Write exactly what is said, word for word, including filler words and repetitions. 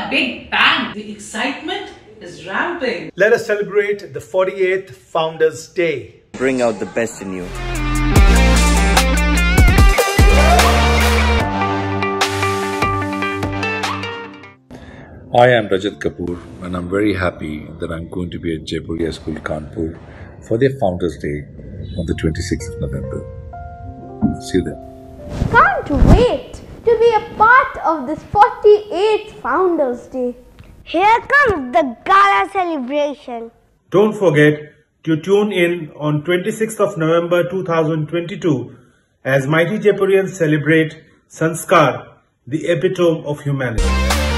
a big bang. The excitement is ramping. Let us celebrate the forty-eighth Founders Day. Bring out the best in you. I am Rajatkapoor and I'm very happy that I'm going to be at Jaipuria School, Kanpur for their Founders Day on the twenty-sixth of November. See you there. Can't wait to be a part of this forty-eighth Founders Day. Here comes the gala celebration. Don't forget to tune in on twenty-sixth of November two thousand twenty-two as mighty Jaipurians celebrate Sanskar, the epitome of humanity.